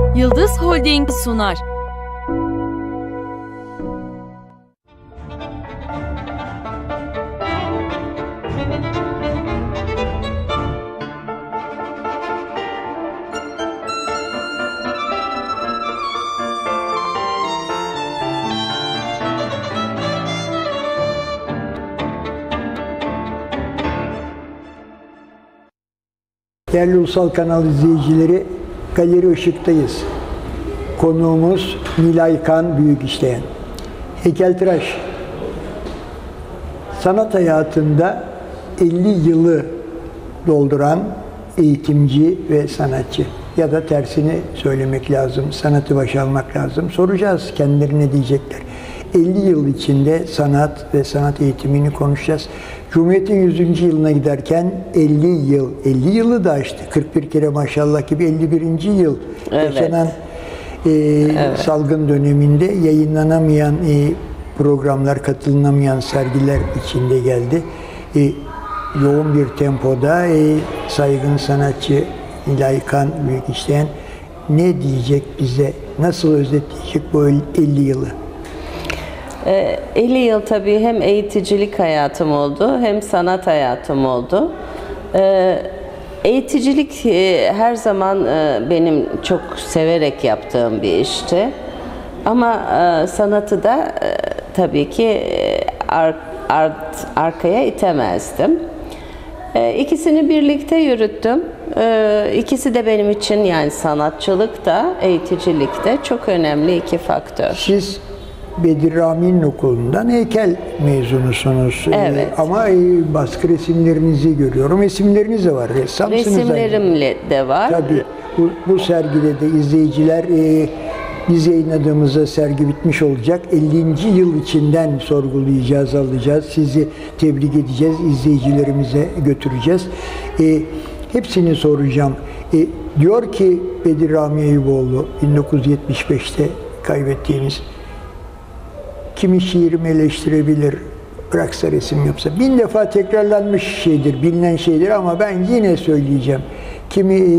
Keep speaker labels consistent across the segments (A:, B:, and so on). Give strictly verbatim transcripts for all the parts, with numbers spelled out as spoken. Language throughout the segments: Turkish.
A: Yıldız Holding sunar.
B: Değerli Ulusal Kanal izleyicileri, Galeri Işık'tayız. Konuğumuz Nilay Kan Büyükişleyen. Heykeltıraş. Sanat hayatında elli yılı dolduran eğitimci ve sanatçı. Ya da tersini söylemek lazım, sanatı başa almak lazım. Soracağız kendilerine ne diyecekler. elli yıl içinde sanat ve sanat eğitimini konuşacağız. Cumhuriyet'in yüzüncü yılına giderken elli yıl, elli yılı da aştı. kırk bir kere maşallah gibi elli birinci yıl
C: evet.
B: yaşanan e, evet. salgın döneminde yayınlanamayan e, programlar, katılınamayan sergiler içinde geldi. E, yoğun bir tempoda e, saygın sanatçı Nilay Kan Büyükişleyen ne diyecek bize, nasıl özetleyecek bu elli yılı?
C: elli yıl tabii hem eğiticilik hayatım oldu hem sanat hayatım oldu. Eğiticilik her zaman benim çok severek yaptığım bir işti. Ama sanatı da tabii ki ar ar arkaya itemezdim. İkisini birlikte yürüttüm. İkisi de benim için, yani sanatçılık da eğiticilik de çok önemli iki faktör.
B: Siz Bedir Rami'nin okulundan heykel mezunusunuz.
C: Evet.
B: Ee, ama e, baskı resimlerinizi görüyorum. Resimleriniz de var. Ressamsınız.
C: Resimlerimle de var.
B: Tabii. Bu, bu sergide de izleyiciler e, biz yayınladığımızda sergi bitmiş olacak. ellinci yıl içinden sorgulayacağız, alacağız. Sizi tebrik edeceğiz. İzleyicilerimize götüreceğiz. E, hepsini soracağım. E, diyor ki Bedir Rami Eyüboğlu, bin dokuz yüz yetmiş beşte kaybettiğimiz, kimi şiirimi eleştirebilir, bıraksa resim yapsa. Bin defa tekrarlanmış şeydir, bilinen şeydir ama ben yine söyleyeceğim. Kimi e,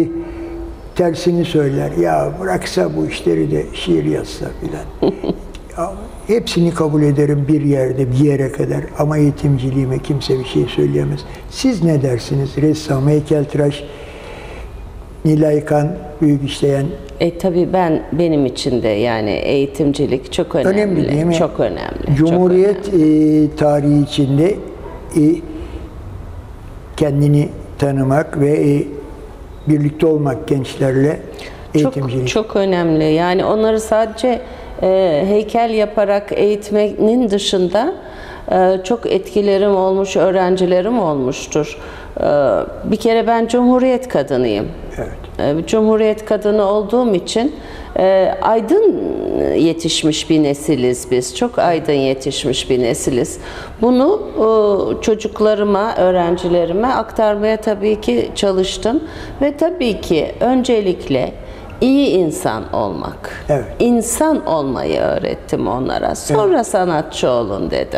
B: tersini söyler, ya bıraksa bu işleri de şiir yazsa filan. Hepsini kabul ederim bir yerde, bir yere kadar ama eğitimciliğime kimse bir şey söyleyemez. Siz ne dersiniz? Ressam, heykeltıraş, Nilay Kan Büyükişleyen.
C: E tabii ben benim için de yani eğitimcilik çok önemli.
B: Önemli değil mi?
C: Çok önemli.
B: Cumhuriyet
C: çok önemli.
B: E, tarihi içinde e, kendini tanımak ve e, birlikte olmak gençlerle eğitimcilik.
C: Çok, çok önemli. Yani onları sadece e, heykel yaparak eğitmenin dışında e, çok etkilerim olmuş, öğrencilerim olmuştur. E, bir kere ben Cumhuriyet kadınıyım.
B: Evet.
C: Cumhuriyet kadını olduğum için e, aydın yetişmiş bir nesiliz biz. Çok aydın yetişmiş bir nesiliz. Bunu e, çocuklarıma, öğrencilerime aktarmaya tabii ki çalıştım. Ve tabii ki öncelikle iyi insan olmak.
B: Evet.
C: İnsan olmayı öğrettim onlara. Sonra evet. sanatçı olun dedim.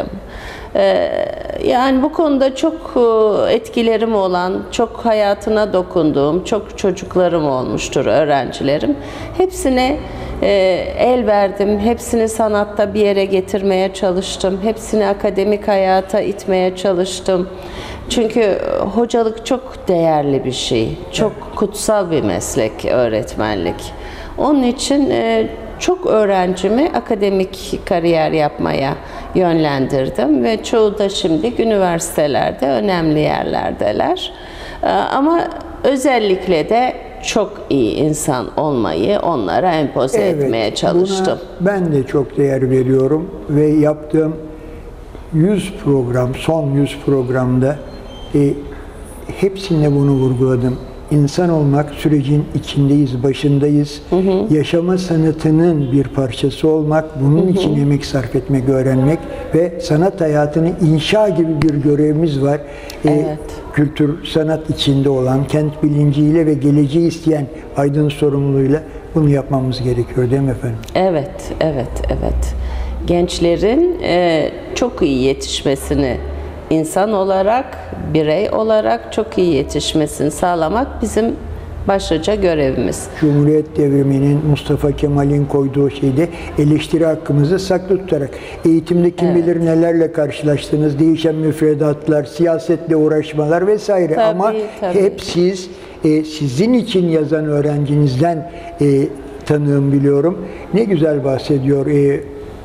C: Yani bu konuda çok etkilerim olan, çok hayatına dokunduğum, çok çocuklarım olmuştur, öğrencilerim. Hepsine el verdim, hepsini sanatta bir yere getirmeye çalıştım, hepsini akademik hayata itmeye çalıştım. Çünkü hocalık çok değerli bir şey, çok kutsal bir meslek öğretmenlik. Onun için çok öğrencimi akademik kariyer yapmaya yönlendirdim ve çoğu da şimdi üniversitelerde önemli yerlerdeler. Ama özellikle de çok iyi insan olmayı onlara empoze evet, etmeye çalıştım.
B: Buna ben de çok değer veriyorum ve yaptığım yüz program, son yüz programda e, hepsinde bunu vurguladım. İnsan olmak, sürecin içindeyiz, başındayız. Hı hı. Yaşama sanatının bir parçası olmak, bunun hı hı. için emek sarf etmek, öğrenmek ve sanat hayatını inşa gibi bir görevimiz var. Evet. Ee, kültür, sanat içinde olan, kent bilinciyle ve geleceği isteyen aydın sorumluluğuyla bunu yapmamız gerekiyor değil mi efendim?
C: Evet, evet, evet. Gençlerin e, çok iyi yetişmesini, insan olarak, birey olarak çok iyi yetişmesini sağlamak bizim başlıca görevimiz.
B: Cumhuriyet devriminin, Mustafa Kemal'in koyduğu şeyde eleştiri hakkımızı saklı tutarak eğitimde kim
C: Evet.
B: bilir nelerle karşılaştınız, değişen müfredatlar, siyasetle uğraşmalar vesaire,
C: Tabii,
B: ama
C: tabii.
B: hep siz e, sizin için yazan öğrencinizden e, tanığım, biliyorum. Ne güzel bahsediyor. E,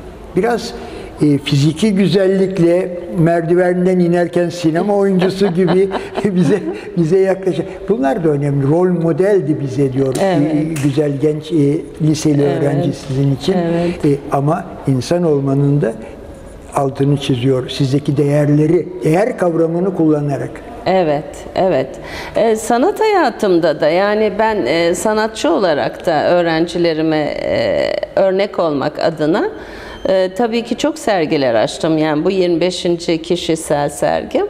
B: biraz e, fiziki güzellikle merdivenden inerken sinema oyuncusu gibi bize bize yaklaşan. Bunlar da önemli. Rol modeldi bize, diyor.
C: Evet.
B: E, güzel genç e, liseli
C: Evet.
B: öğrenci sizin için.
C: Evet.
B: E, ama insan olmanın da altını çiziyor. Sizdeki değerleri, değer kavramını kullanarak.
C: Evet, evet. Ee, sanat hayatımda da, yani ben e, sanatçı olarak da öğrencilerime e, örnek olmak adına e, tabii ki çok sergiler açtım. Yani bu yirmi beşinci kişisel sergim.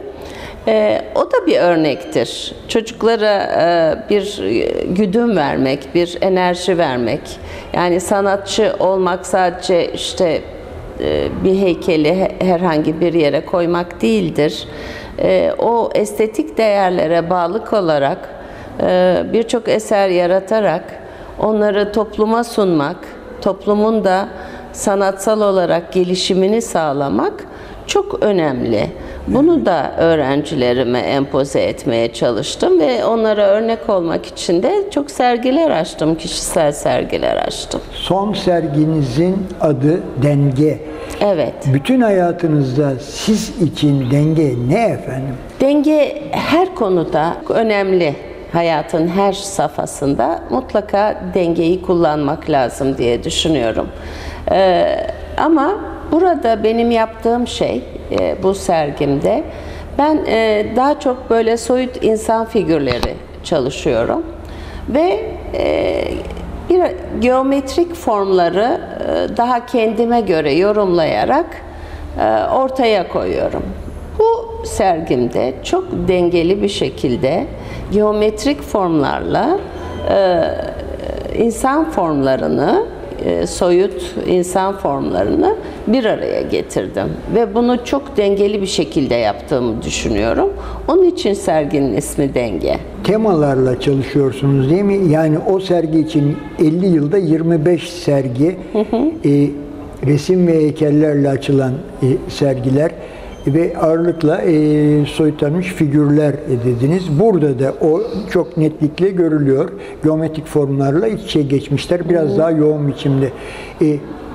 C: E, o da bir örnektir. Çocuklara e, bir güdüm vermek, bir enerji vermek. Yani sanatçı olmak sadece işte e, bir heykeli herhangi bir yere koymak değildir. E, o estetik değerlere bağlı olarak e, birçok eser yaratarak onları topluma sunmak, toplumun da sanatsal olarak gelişimini sağlamak çok önemli. Bunu da öğrencilerime empoze etmeye çalıştım ve onlara örnek olmak için de çok sergiler açtım, kişisel sergiler açtım.
B: Son serginizin adı Denge.
C: Evet.
B: Bütün hayatınızda siz için denge ne efendim?
C: Denge her konuda önemli. Hayatın her safhasında mutlaka dengeyi kullanmak lazım diye düşünüyorum. Ee, ama burada benim yaptığım şey, e, bu sergimde, ben e, daha çok böyle soyut insan figürleri çalışıyorum. Ve e, bir geometrik formları e, daha kendime göre yorumlayarak e, ortaya koyuyorum. Bu sergimde çok dengeli bir şekilde geometrik formlarla e, insan formlarını, e, soyut insan formlarını bir araya getirdim. Ve bunu çok dengeli bir şekilde yaptığımı düşünüyorum. Onun için serginin ismi Denge.
B: Temalarla çalışıyorsunuz değil mi? Yani o sergi için elli yılda yirmi beş sergi, hı hı. E, resim ve heykellerle açılan e, sergiler ve ağırlıkla e, soyutlanmış figürler dediniz. Burada da o çok netlikle görülüyor. Geometrik formlarla iç içe geçmişler. Biraz hı hı. daha yoğun biçimde. E,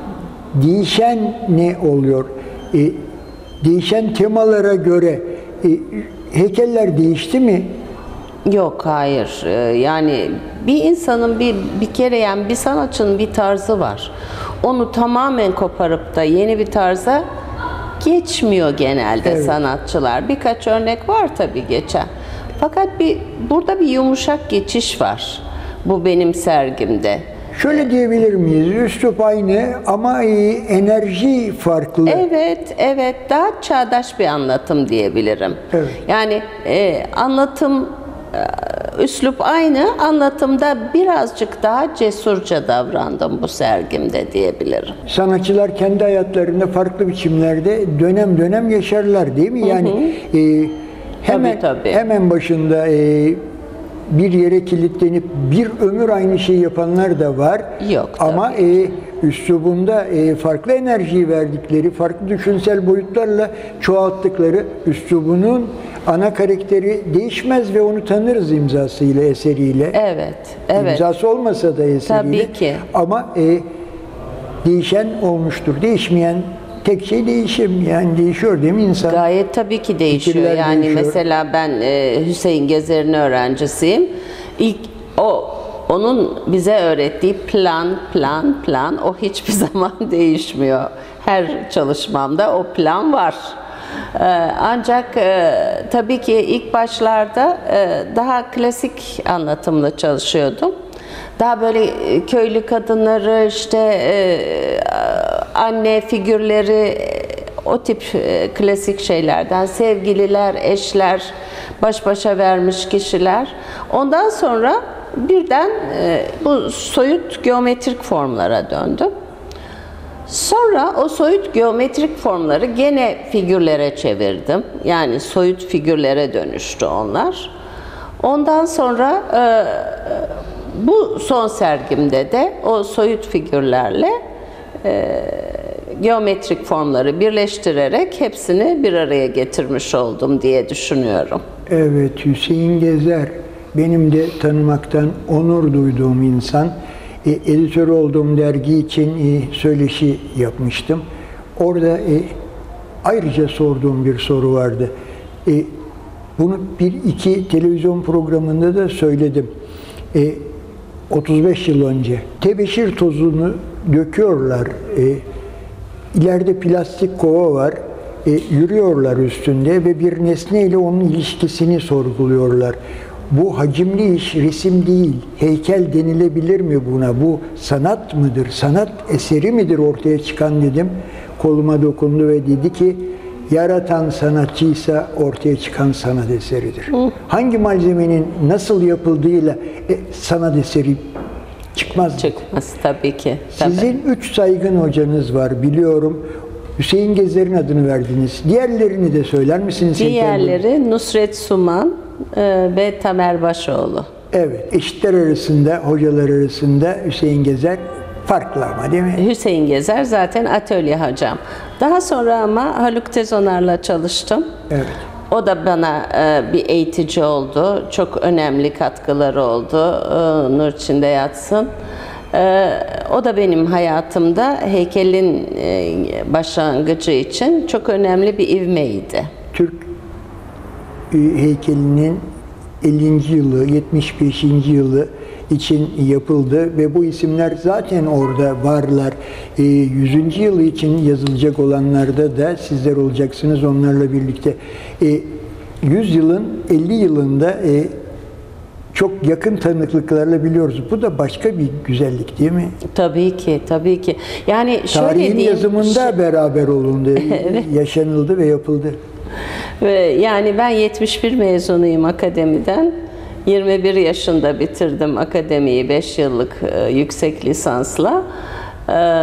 B: değişen ne oluyor? E, değişen temalara göre e, heykeller değişti mi?
C: Yok, hayır. Ee, Yani bir insanın bir bir kere yani bir sanatçının bir tarzı var. Onu tamamen koparıp da yeni bir tarza geçmiyor genelde, evet. Sanatçılar. Birkaç örnek var tabii geçen. Fakat bir burada bir yumuşak geçiş var. Bu benim sergimde.
B: Şöyle diyebilir miyiz? Üslup aynı ama enerji farklı.
C: Evet, evet. Daha çağdaş bir anlatım diyebilirim.
B: Evet.
C: Yani e, anlatım, üslup aynı, anlatımda birazcık daha cesurca davrandım bu sergimde diyebilirim.
B: Sanatçılar kendi hayatlarında farklı biçimlerde dönem dönem yaşarlar değil mi? Yani hı hı. E, hemen tabii, tabii. hemen başında e, bir yere kilitlenip bir ömür aynı şeyi yapanlar da var.
C: Yok,
B: ama e, üslubunda e, farklı enerjiyi verdikleri, farklı düşünsel boyutlarla çoğalttıkları, üslubunun ana karakteri değişmez ve onu tanırız imzasıyla, eseriyle.
C: Evet, evet.
B: İmzası olmasa da eseriyle.
C: Tabii ki.
B: Ama e, değişen olmuştur. Değişmeyen tek şey değişim. Yani değişiyor değil mi insan?
C: Gayet tabii ki değişiyor.
B: Fikirler
C: yani
B: değişiyor.
C: Mesela ben e, Hüseyin Gezer'in öğrencisiyim. İlk o onun bize öğrettiği plan, plan, plan o hiçbir zaman değişmiyor. Her çalışmamda o plan var. Ee, ancak e, tabii ki ilk başlarda e, daha klasik anlatımla çalışıyordum. Daha böyle köylü kadınları, işte e, anne figürleri, o tip e, klasik şeylerden, sevgililer, eşler, baş başa vermiş kişiler. Ondan sonra birden e, bu soyut geometrik formlara döndüm. Sonra o soyut geometrik formları gene figürlere çevirdim. Yani soyut figürlere dönüştü onlar. Ondan sonra e, bu son sergimde de o soyut figürlerle e, geometrik formları birleştirerek hepsini bir araya getirmiş oldum diye düşünüyorum.
B: Evet, Hüseyin Gezer benim de tanımaktan onur duyduğum insan. E, editör olduğum dergi için e, söyleşi yapmıştım. Orada e, ayrıca sorduğum bir soru vardı. E, bunu bir iki televizyon programında da söyledim. E, otuz beş yıl önce tebeşir tozunu döküyorlar. E, ileride plastik kova var. E, yürüyorlar üstünde ve bir nesneyle onun ilişkisini sorguluyorlar. Bu hacimli iş resim değil, heykel denilebilir mi buna? Bu sanat mıdır, sanat eseri midir ortaya çıkan dedim. Koluma dokundu ve dedi ki, yaratan sanatçıysa ortaya çıkan sanat eseridir. Hı. Hangi malzemenin nasıl yapıldığıyla e, sanat eseri çıkmaz.
C: Çıkmaz tabii ki. Tabii.
B: Sizin üç saygın hocanız var biliyorum. Hüseyin Gezer'in adını verdiniz. Diğerlerini de söyler misiniz?
C: Diğerleri Nusret Suman e, ve Tamer Başoğlu.
B: Evet, eşitler arasında, hocalar arasında Hüseyin Gezer farklı ama değil mi?
C: Hüseyin Gezer zaten atölye hocam. Daha sonra ama Haluk Tezonar'la çalıştım.
B: Evet.
C: O da bana e, bir eğitici oldu. Çok önemli katkıları oldu. E, nur içinde yatsın. E, o da benim hayatımda heykelin e, başlangıcı için çok önemli bir ivmeydi.
B: Türk e, heykelinin ellinci yılı, yetmiş beşinci yılı için yapıldı ve bu isimler zaten orada varlar. E, yüzüncü yılı için yazılacak olanlarda da sizler olacaksınız onlarla birlikte. E, yüz yılın elli yılında e, çok yakın tanıklıklarla biliyoruz. Bu da başka bir güzellik değil mi?
C: Tabii ki, tabii ki. Yani şöyle
B: tarihin
C: diyeyim,
B: yazımında şey... beraber olundu, evet. Yaşanıldı ve yapıldı.
C: Ve yani ben yetmiş bir mezunuyum akademiden. yirmi bir yaşında bitirdim akademiyi beş yıllık e, yüksek lisansla. E,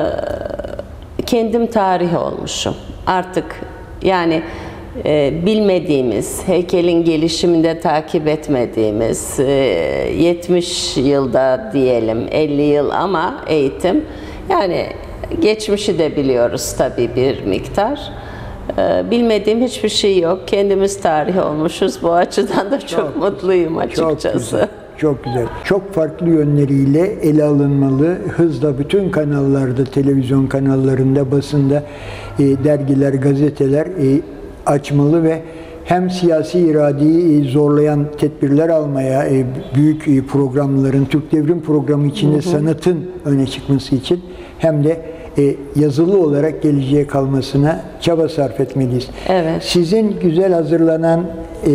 C: kendim tarih olmuşum. Artık yani e, bilmediğimiz, heykelin gelişiminde takip etmediğimiz e, yetmiş yılda diyelim elli yıl ama eğitim. Yani geçmişi de biliyoruz tabii bir miktar. Bilmediğim hiçbir şey yok. Kendimiz tarih olmuşuz. Bu açıdan da çok, çok mutluyum açıkçası.
B: Çok güzel, çok güzel. Çok farklı yönleriyle ele alınmalı. Hızla bütün kanallarda, televizyon kanallarında, basında, e, dergiler, gazeteler e, açmalı ve hem siyasi iradeyi zorlayan tedbirler almaya, e, büyük e, programların, Türk Devrim Programı içinde hı hı. sanatın öne çıkması için hem de E, yazılı olarak geleceğe kalmasına çaba sarf etmeliyiz.
C: Evet.
B: Sizin güzel hazırlanan e,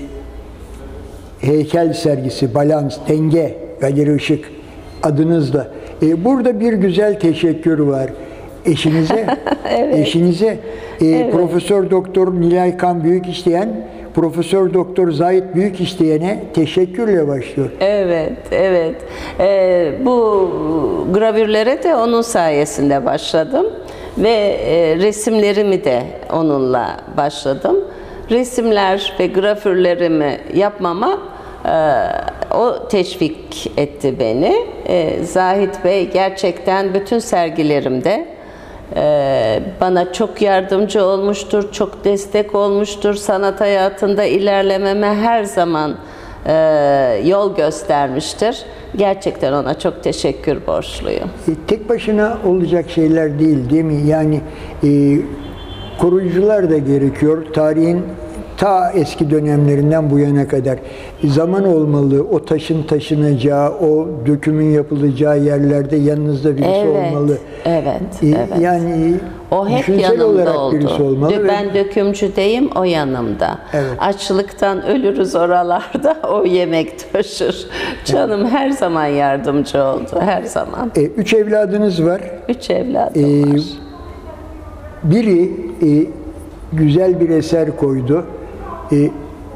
B: heykel sergisi, Balans, Denge, Galeri Işık adınızla. E, burada bir güzel teşekkür var. Eşinize, evet. eşinize e, evet. Profesör Doktor Nilay Kan Büyükişleyen, Profesör Doktor Zahit Büyükişleyen'e teşekkürle başlıyor.
C: Evet, evet. Ee, bu gravürlere de onun sayesinde başladım ve e, resimlerimi de onunla başladım. Resimler ve gravürlerimi yapmama e, o teşvik etti beni. E, Zahit Bey gerçekten bütün sergilerimde bana çok yardımcı olmuştur, çok destek olmuştur. Sanat hayatında ilerlememe her zaman yol göstermiştir. Gerçekten ona çok teşekkür borçluyum.
B: Tek başına olacak şeyler değil, değil mi? Yani e, koruyucular da gerekiyor. Tarihin ta eski dönemlerinden bu yana kadar zaman olmalı. O taşın taşınacağı, o dökümün yapılacağı yerlerde yanınızda birisi
C: evet,
B: olmalı.
C: Evet,
B: ee,
C: evet.
B: Yani
C: o hep
B: yanımda olarak
C: oldu.
B: Birisi olmalı.
C: Ben ve... dökümcüdeyim, o yanımda. Evet. Açlıktan ölürüz oralarda, o yemek taşır. Canım evet. her zaman yardımcı oldu, her zaman.
B: Ee, üç evladınız var.
C: Üç evladım
B: ee,
C: var.
B: Biri e, güzel bir eser koydu. E,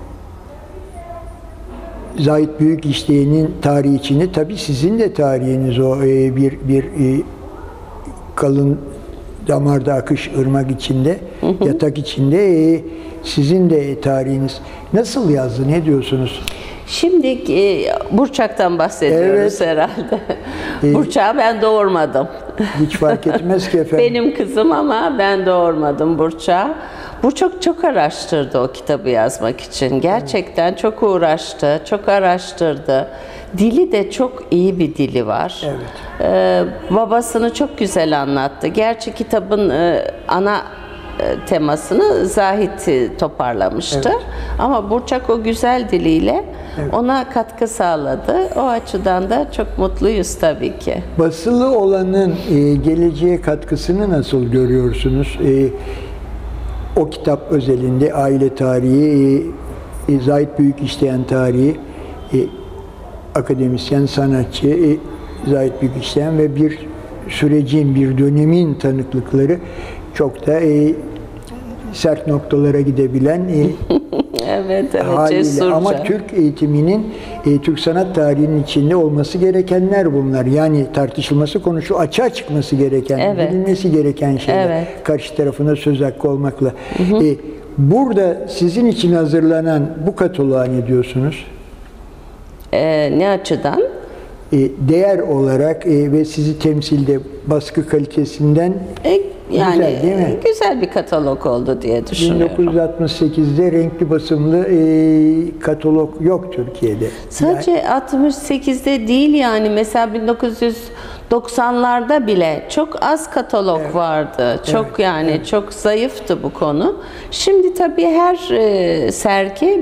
B: Zahit Büyükişleyen'in tarihi içinde tabii sizin de tarihiniz o e, bir bir e, kalın damarda akış, ırmak içinde, yatak içinde. E, sizin de tarihiniz. Nasıl yazdı? Ne diyorsunuz?
C: Şimdi e, Burçak'tan bahsediyoruz
B: Evet.
C: herhalde.
B: E,
C: Burçak'ı ben doğurmadım.
B: Hiç fark etmez ki efendim.
C: Benim kızım ama ben doğurmadım Burçak'ı. Burçak çok araştırdı o kitabı yazmak için. Gerçekten çok uğraştı, çok araştırdı. Dili de çok iyi bir dili var.
B: Evet.
C: Ee, babasını çok güzel anlattı. Gerçi kitabın e, ana e, temasını Zahit e, toparlamıştı.
B: Evet.
C: Ama Burçak o güzel diliyle
B: Evet.
C: ona katkı sağladı. O açıdan da çok mutluyuz tabii ki.
B: Basılı olanın e, geleceğe katkısını nasıl görüyorsunuz? E, o kitap özelinde aile tarihi, e, e, Zahit Büyükişleyen tarihi, e, akademisyen, sanatçı, e, Zahit Büyükişleyen ve bir sürecin, bir dönemin tanıklıkları çok da e, sert noktalara gidebilen e,
C: Evet, evet,
B: haliyle.
C: cesurca.
B: Ama Türk eğitiminin, e, Türk sanat tarihinin içinde olması gerekenler bunlar. Yani tartışılması, konuşu açığa çıkması gereken,
C: Evet.
B: bilinmesi gereken şeyler.
C: Evet.
B: Karşı tarafına söz hakkı olmakla. E, burada sizin için hazırlanan bu kataloğa ne diyorsunuz?
C: Ee, ne açıdan?
B: E, değer olarak e, ve sizi temsilde baskı kalitesinden
C: E, yani
B: güzel değil mi?
C: güzel bir katalog oldu diye
B: bin
C: düşünüyorum.
B: dokuz yüz altmış sekizde renkli basımlı e, katalog yok Türkiye'de.
C: Sadece altmış sekizde değil yani mesela bin dokuz yüz doksanlarda bile çok az katalog vardı. Çok
B: Evet,
C: yani
B: evet.
C: çok zayıftı bu konu. Şimdi tabii her e, sergiyi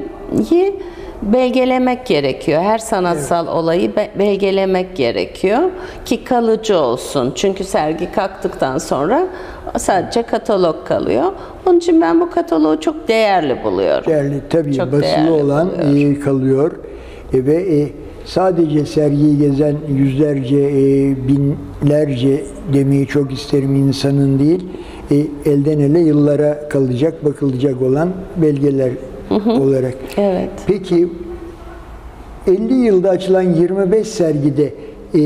C: belgelemek gerekiyor. Her sanatsal olayı be- belgelemek gerekiyor ki kalıcı olsun. Çünkü sergi kalktıktan sonra sadece katalog kalıyor. Onun için ben bu kataloğu çok değerli buluyorum.
B: Değerli, tabii
C: Çok
B: basılı
C: değerli
B: olan
C: buluyorum.
B: e, kalıyor E, ve e, sadece sergiyi gezen yüzlerce, e, binlerce demeyi çok isterim insanın değil, e, elden ele yıllara kalacak, bakılacak olan belgeler olarak.
C: Evet.
B: Peki elli yılda açılan yirmi beş sergide e,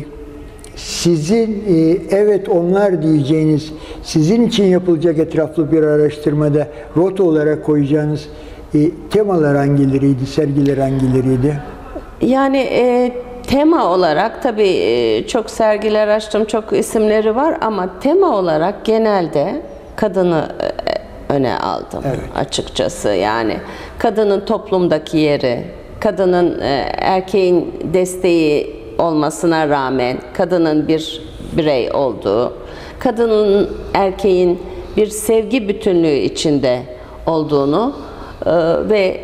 B: sizin e, evet onlar diyeceğiniz, sizin için yapılacak etraflı bir araştırmada rota olarak koyacağınız e, temalar hangileriydi, sergiler hangileriydi?
C: Yani e, tema olarak tabii e, çok sergiler açtım, çok isimleri var ama tema olarak genelde kadını e, öne aldım
B: Evet.
C: açıkçası. Yani kadının toplumdaki yeri, kadının e, erkeğin desteği olmasına rağmen kadının bir birey olduğu, kadının erkeğin bir sevgi bütünlüğü içinde olduğunu e, ve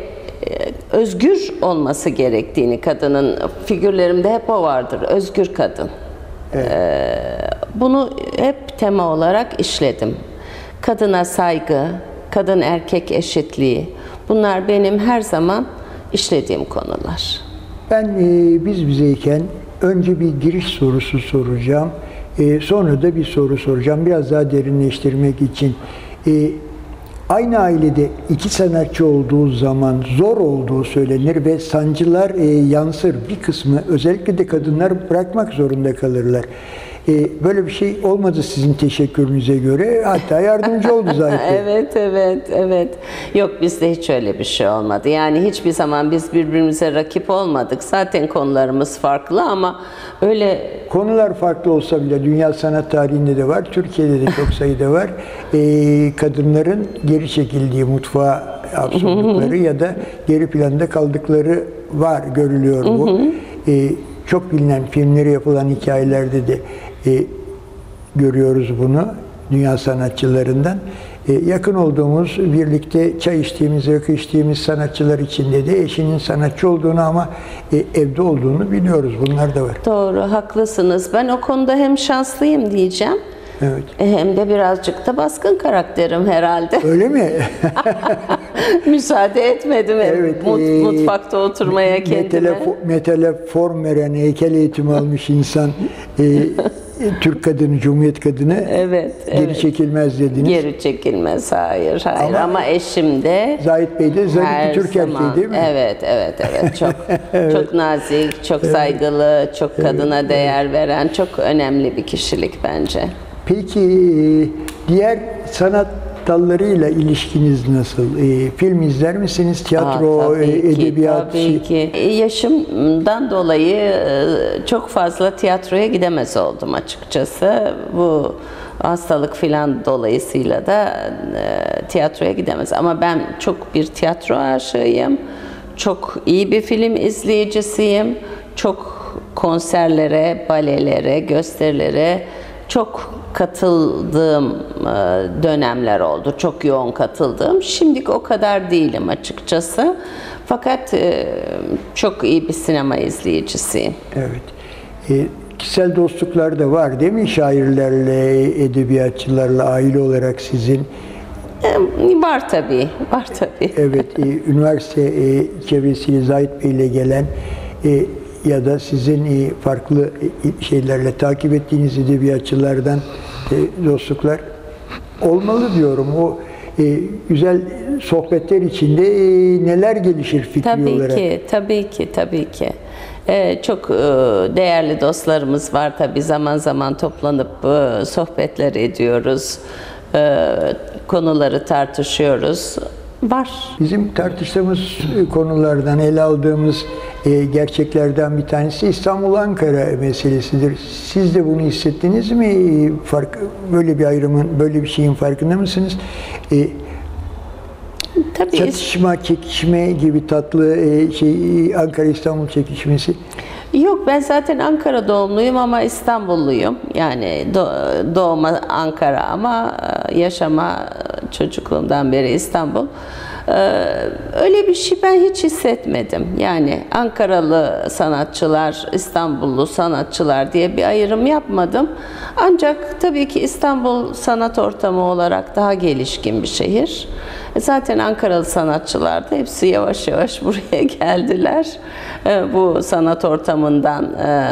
C: özgür olması gerektiğini, kadının figürlerimde hep o vardır, özgür kadın.
B: Evet.
C: Ee, bunu hep tema olarak işledim. Kadına saygı, kadın erkek eşitliği, bunlar benim her zaman işlediğim konular.
B: Ben e, biz bizeyken önce bir giriş sorusu soracağım, e, sonra da bir soru soracağım, biraz daha derinleştirmek için. E, Aynı ailede iki sanatçı olduğu zaman zor olduğu söylenir ve sancılar e, yansır. Bir kısmı, özellikle de kadınlar bırakmak zorunda kalırlar. E, böyle bir şey olmadı sizin teşekkürünüze göre. Hatta yardımcı oldu zaten.
C: Evet, evet, evet. Yok bizde hiç öyle bir şey olmadı. Yani hiçbir zaman biz birbirimize rakip olmadık. Zaten konularımız farklı ama öyle...
B: Konular farklı olsa bile dünya sanat tarihinde de var, Türkiye'de de çok sayıda var. E, kadınların geri çekildiği, mutfağa hapsoldukları ya da geri planda kaldıkları var, görülüyor bu. E, çok bilinen filmleri yapılan hikayelerde de e, görüyoruz bunu dünya sanatçılarından. E, yakın olduğumuz, birlikte çay içtiğimiz, rakı içtiğimiz sanatçılar içinde de eşinin sanatçı olduğunu ama e, evde olduğunu biliyoruz. Bunlar da var.
C: Doğru, haklısınız. Ben o konuda hem şanslıyım diyeceğim,
B: Evet.
C: hem de birazcık da baskın karakterim herhalde.
B: Öyle mi?
C: Müsaade etmedim
B: Evet,
C: mut,
B: e,
C: mutfakta oturmaya kendime.
B: Metale, metale form veren, heykel eğitimi almış insan, e, Türk kadını, Cumhuriyet kadını
C: Evet,
B: geri
C: evet.
B: çekilmez dediniz.
C: Geri çekilmez, hayır, hayır.
B: Ama-
C: Ama, eşim de
B: Zahit Bey de zarif
C: her
B: bir Türk
C: zaman,
B: erkeği değil mi?
C: Evet, evet, evet. Çok çok nazik, çok saygılı, çok kadına değer veren, çok önemli bir kişilik bence.
B: Peki diğer sanat dallarıyla ilişkiniz nasıl? E, film izler misiniz? Tiyatro,
C: Aa, tabii
B: e,
C: ki,
B: edebiyat?
C: tabii ki. E, Yaşımdan dolayı e, çok fazla tiyatroya gidemez oldum açıkçası. Bu hastalık filan dolayısıyla da e, tiyatroya gidemez. Ama ben çok bir tiyatro aşığıyım. Çok iyi bir film izleyicisiyim. Çok konserlere, balelere, gösterilere çok katıldığım e, dönemler oldu. Çok yoğun katıldığım. Şimdilik o kadar değilim açıkçası. Fakat e, çok iyi bir sinema izleyicisiyim.
B: Evet. E, kişisel dostluklar da var değil mi? Şairlerle, edebiyatçılarla, aile olarak sizin.
C: E, var tabii, var tabii.
B: Evet, e, üniversite e, çevresiyle Zahit Bey ile gelen e, ya da sizin e, farklı e, şeylerle takip ettiğiniz edebiyatçılardan e, dostluklar olmalı diyorum. O e, güzel sohbetler içinde e, neler gelişir fikri
C: Tabii
B: olarak?
C: ki, tabii ki, tabii ki. Ee, çok e, değerli dostlarımız var tabii. Zaman zaman toplanıp e, sohbetler ediyoruz. E, konuları tartışıyoruz. Var.
B: Bizim tartıştığımız konulardan, ele aldığımız e, gerçeklerden bir tanesi İstanbul-Ankara meselesidir. Siz de bunu hissettiniz mi? E, fark, böyle bir ayrımın, böyle bir şeyin farkında mısınız? E,
C: Tabii.
B: çatışma, çekişme gibi tatlı e, şey Ankara-İstanbul çekişmesi.
C: Yok, ben zaten Ankara doğumluyum ama İstanbulluyum. Yani doğma Ankara ama yaşama çocukluğumdan beri İstanbul. Öyle bir şey ben hiç hissetmedim. Yani Ankaralı sanatçılar, İstanbullu sanatçılar diye bir ayrım yapmadım. Ancak tabii ki İstanbul sanat ortamı olarak daha gelişkin bir şehir. Zaten Ankaralı sanatçılar da hepsi yavaş yavaş buraya geldiler. Bu sanat ortamından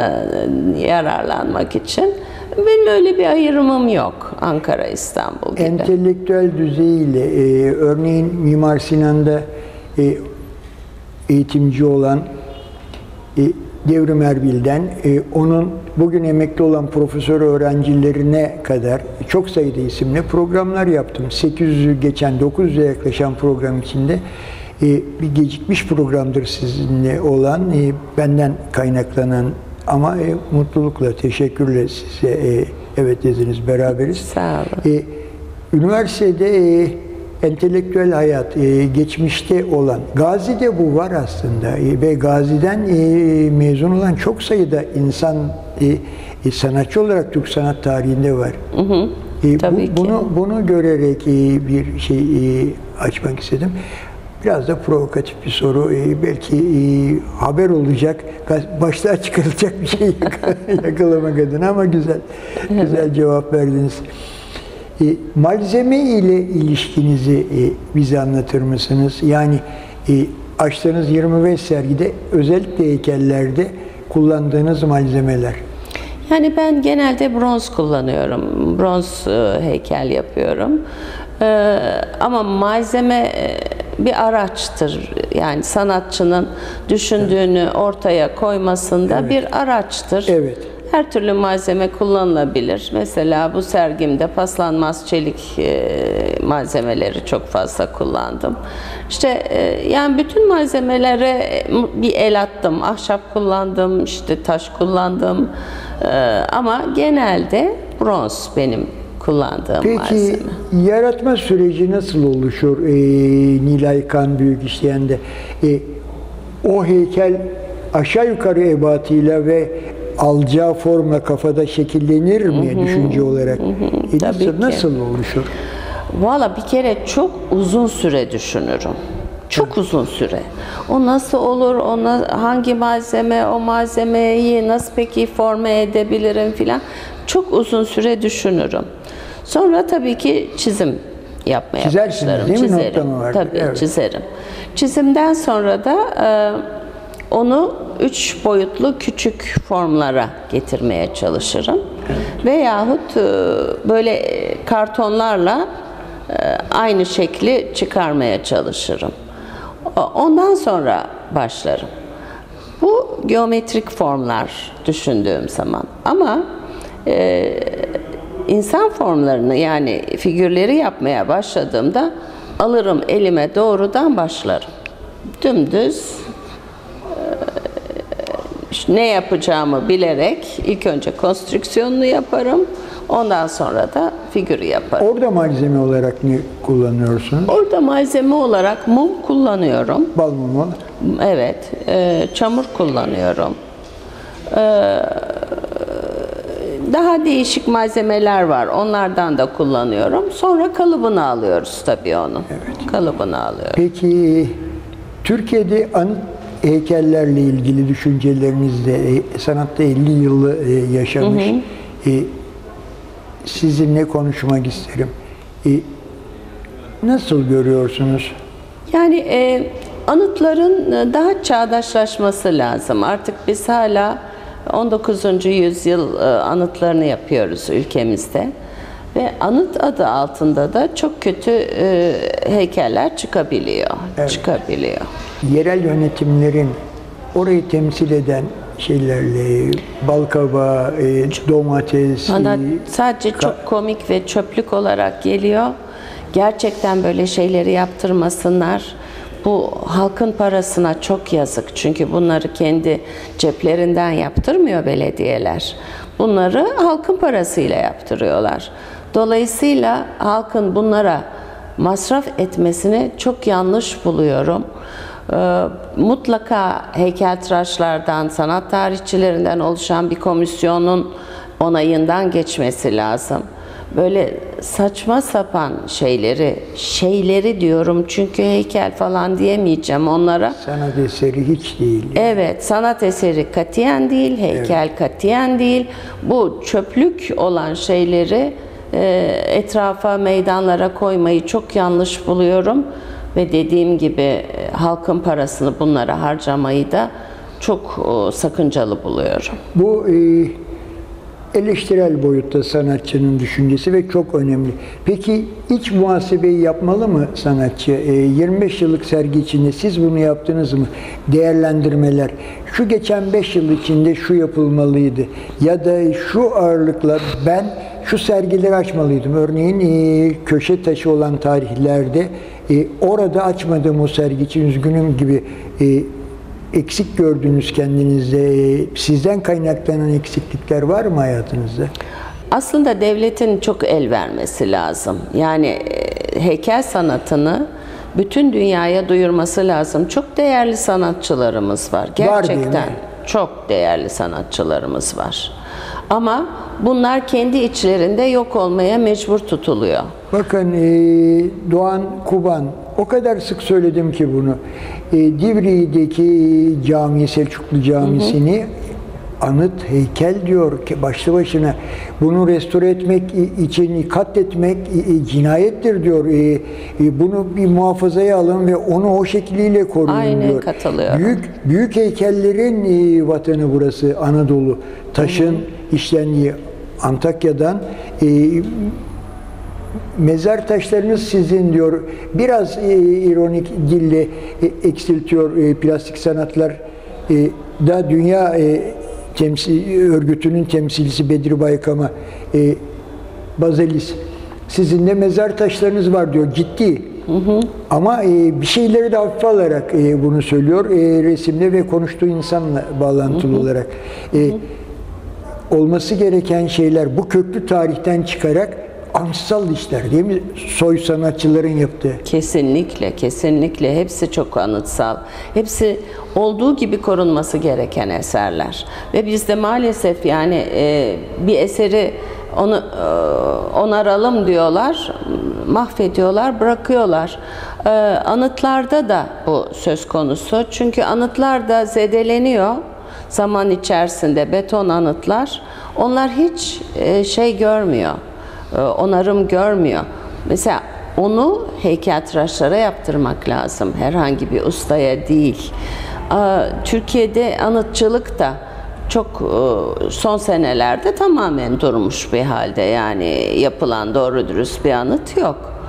C: yararlanmak için. Benim öyle bir ayrımım yok Ankara, İstanbul gibi.
B: Entelektüel düzeyiyle, e, örneğin Mimar Sinan'da e, eğitimci olan e, Devrim Erbil'den, e, onun bugün emekli olan profesör öğrencilerine kadar çok sayıda isimle programlar yaptım. sekiz yüzü geçen, dokuz yüze yaklaşan program içinde e, bir gecikmiş programdır sizinle olan, e, benden kaynaklanan ama e, mutlulukla, teşekkürle size e, evet dediniz, beraberiz.
C: Sağ olun.
B: E, üniversitede e, entelektüel hayat, e, geçmişte olan, Gazi'de bu var aslında e, ve Gazi'den e, mezun olan çok sayıda insan e, e, sanatçı olarak Türk sanat tarihinde var.
C: Hı hı.
B: E,
C: Tabii ki.
B: bu, bunu bunu görerek e, bir şey e, açmak istedim. Biraz da provokatif bir soru. E, belki e, haber olacak, başlığa çıkarılacak bir şey yakalamak adına ama güzel, güzel cevap verdiniz. E, malzeme ile ilişkinizi e, bize anlatır mısınız? Yani e, açtığınız yirmi beş sergide özellikle heykellerde kullandığınız malzemeler.
C: Yani ben genelde bronz kullanıyorum. Bronz e, heykel yapıyorum. E, ama malzeme e, bir araçtır. Yani sanatçının düşündüğünü ortaya koymasında
B: Evet.
C: bir araçtır.
B: Evet.
C: Her türlü malzeme kullanılabilir. Mesela bu sergimde paslanmaz çelik e, malzemeleri çok fazla kullandım. İşte e, yani bütün malzemelere bir el attım. Ahşap kullandım, işte taş kullandım. E, ama genelde bronz benim kullandığım
B: Peki
C: malzeme.
B: yaratma süreci nasıl oluşur e, Nilay Kan Büyük işleyende? E, o heykel aşağı yukarı ebatıyla ve alacağı formla kafada şekillenir mi, hı hı, düşünce olarak? Hı hı, e, nasıl, nasıl oluşur?
C: Valla bir kere çok uzun süre düşünürüm. Çok evet. uzun süre. O nasıl olur, ona hangi malzeme, o malzemeyi nasıl peki forme edebilirim filan. Çok uzun süre düşünürüm. Sonra tabii ki çizim yapmaya
B: Çizersiniz,
C: başlarım.
B: değil mi?
C: Çizerim.
B: Nokta mı var?
C: Tabii
B: evet.
C: çizerim. Çizimden sonra da e, onu üç boyutlu küçük formlara getirmeye çalışırım. Evet. Veyahut e, böyle kartonlarla e, aynı şekli çıkarmaya çalışırım. Ondan sonra başlarım. Bu geometrik formlar düşündüğüm zaman. Ama e, insan formlarını yani figürleri yapmaya başladığımda alırım elime doğrudan başlarım. Dümdüz e, ne yapacağımı bilerek ilk önce konstrüksiyonunu yaparım. Ondan sonra da figürü yaparım.
B: Orada malzeme olarak ne kullanıyorsunuz?
C: Orada malzeme olarak mum kullanıyorum.
B: Bal mumu.
C: Evet, e, çamur kullanıyorum. E, daha değişik malzemeler var. Onlardan da kullanıyorum. Sonra kalıbını alıyoruz tabii onun. Evet. Kalıbını alıyoruz.
B: Peki Türkiye'de anıt heykellerle ilgili düşüncelerinizde e, sanatta elli yılı e, yaşamış. Hı hı. E, sizinle konuşmak isterim. E, nasıl görüyorsunuz?
C: Yani e, anıtların daha çağdaşlaşması lazım. Artık biz hala on dokuzuncu yüzyıl e, anıtlarını yapıyoruz ülkemizde. Ve anıt adı altında da çok kötü e, heykeller çıkabiliyor.
B: Evet.
C: Çıkabiliyor.
B: Yerel yönetimlerin orayı temsil eden şeylerle, balkabağı, e, domates...
C: Bana
B: e,
C: sadece çok komik ve çöplük olarak geliyor. Gerçekten böyle şeyleri yaptırmasınlar. Bu halkın parasına çok yazık. Çünkü bunları kendi ceplerinden yaptırmıyor belediyeler. Bunları halkın parasıyla yaptırıyorlar. Dolayısıyla halkın bunlara masraf etmesini çok yanlış buluyorum. Ee, mutlaka heykeltıraşlardan, sanat tarihçilerinden oluşan bir komisyonun onayından geçmesi lazım. Böyle saçma sapan şeyleri, şeyleri diyorum çünkü heykel falan diyemeyeceğim onlara.
B: Sanat eseri hiç değil. Yani.
C: Evet, sanat eseri katiyen değil, heykel evet. katiyen değil. Bu çöplük olan şeyleri e, etrafa, meydanlara koymayı çok yanlış buluyorum. Ve dediğim gibi e, halkın parasını bunlara harcamayı da çok e, sakıncalı buluyorum.
B: Bu e, eleştirel boyutta sanatçının düşüncesi ve çok önemli. Peki iç muhasebeyi yapmalı mı sanatçı? E, yirmi beş yıllık sergi içinde siz bunu yaptınız mı? Değerlendirmeler. Şu geçen beş yıl içinde şu yapılmalıydı. Ya da şu ağırlıkla ben şu sergileri açmalıydım. Örneğin e, köşe taşı olan tarihlerde e, orada açmadığım o sergi için üzgünüm gibi e, eksik gördüğünüz kendinizde, sizden kaynaklanan eksiklikler var mı hayatınızda?
C: Aslında devletin çok el vermesi lazım. Yani heykel sanatını bütün dünyaya duyurması lazım. Çok değerli sanatçılarımız var. Gerçekten var çok değerli sanatçılarımız var. Ama bunlar kendi içlerinde yok olmaya mecbur tutuluyor.
B: Bakın Doğan Kuban, o kadar sık söyledim ki bunu. Divriği'deki cami, Selçuklu Camisi'ni hı hı. anıt heykel diyor ki başlı başına. Bunu restore etmek için katletmek cinayettir diyor. Bunu bir muhafazaya alın ve onu o şekliyle koruyun
C: Aynen,
B: diyor.
C: katılıyorum.
B: Büyük büyük heykellerin vatanı burası Anadolu. Taşın hı hı. işlendiği Antakya'dan mezar taşlarınız sizin diyor. Biraz e, ironik dille e, eksiltiyor e, plastik sanatlar e, da dünya e, temsil, örgütünün temsilcisi Bedri Baykam'a e, Bazelis sizin de mezar taşlarınız var diyor. Ciddi. Hı hı. Ama e, bir şeyleri de hafife alarak e, bunu söylüyor. E, resimle ve konuştuğu insanla bağlantılı hı hı. olarak. E, hı hı. Olması gereken şeyler bu köklü tarihten çıkarak anıtsal işler değil mi? Soy sanatçıların yaptığı.
C: Kesinlikle, kesinlikle. Hepsi çok anıtsal. Hepsi olduğu gibi korunması gereken eserler. Ve bizde maalesef yani e, bir eseri onu e, onaralım diyorlar, mahvediyorlar, bırakıyorlar. E, anıtlarda da bu söz konusu. Çünkü anıtlar da zedeleniyor zaman içerisinde, beton anıtlar. Onlar hiç e, şey görmüyor. Onarım görmüyor. Mesela onu heykeltıraşlara yaptırmak lazım. Herhangi bir ustaya değil. Türkiye'de anıtçılık da çok son senelerde tamamen durmuş bir halde. Yani yapılan doğru dürüst bir anıt yok.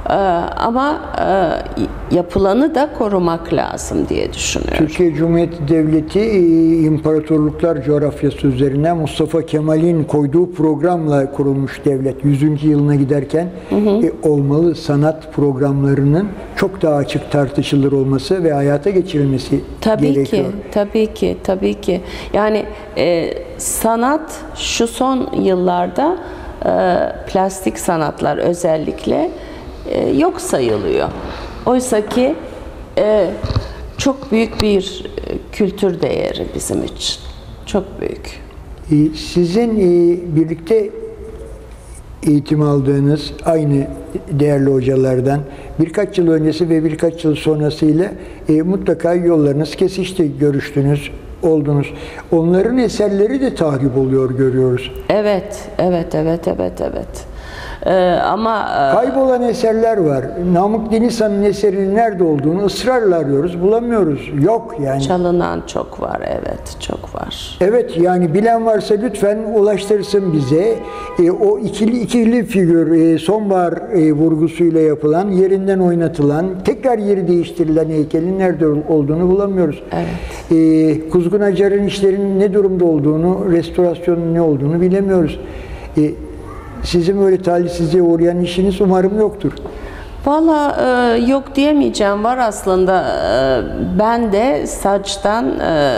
C: Ee, ama e, yapılanı da korumak lazım diye düşünüyorum.
B: Türkiye Cumhuriyeti Devleti e, İmparatorluklar coğrafyası üzerine Mustafa Kemal'in koyduğu programla kurulmuş devlet. yüzüncü yılına giderken hı hı. E, olmalı sanat programlarının çok daha açık tartışılır olması ve hayata geçirilmesi
C: tabii
B: gerekiyor.
C: Tabii ki, tabii ki, tabii ki. Yani e, sanat şu son yıllarda e, plastik sanatlar özellikle e, yok sayılıyor. Oysa ki e, çok büyük bir e, kültür değeri bizim için. Çok büyük.
B: E, sizin e, birlikte eğitim aldığınız aynı değerli hocalardan birkaç yıl öncesi ve birkaç yıl sonrasıyla e, mutlaka yollarınız kesişti, görüştünüz, oldunuz. Onların eserleri de tahrip oluyor, görüyoruz.
C: Evet, evet, evet, evet, evet. Ee, ama
B: kaybolan eserler var. Namık Denizhan'ın eserinin nerede olduğunu ısrarla arıyoruz, bulamıyoruz. Yok yani.
C: Çalınan çok var, evet, çok var.
B: Evet, yani bilen varsa lütfen ulaştırsın bize. E, o ikili ikili figür, e, sonbahar e, vurgusuyla yapılan, yerinden oynatılan, tekrar yeri değiştirilen heykelin nerede olduğunu bulamıyoruz.
C: Evet.
B: E, Kuzgun Acar'ın işlerinin ne durumda olduğunu, restorasyonun ne olduğunu bilemiyoruz. E, Sizin böyle talihsizliğe uğrayan işiniz umarım yoktur.
C: Valla e, yok diyemeyeceğim, var aslında. E, ben de saçtan e,